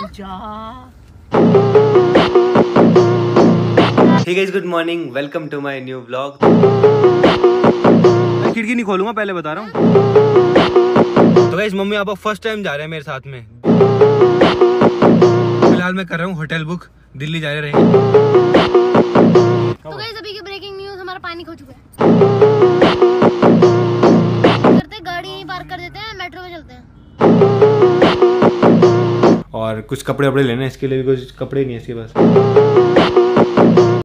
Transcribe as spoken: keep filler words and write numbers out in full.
Hey guys, good morning. Welcome to my new vlog. मैं खिड़की नहीं खोलूंगा, पहले बता रहा हूँ। तो guys mummy papa first time जा रहे हैं मेरे साथ में। फिलहाल मैं कर रहा हूँ होटल बुक, दिल्ली जा रहे हैं। तो गाइस अभी की ब्रेकिंग न्यूज, हमारा पानी खो चुका है। करते गाड़ी यहीं पार्क कर देते हैं, मेट्रो में चलते हैं। और कुछ कपड़े वपड़े लेने, इसके लिए भी कुछ कपड़े नहीं है इसके पास।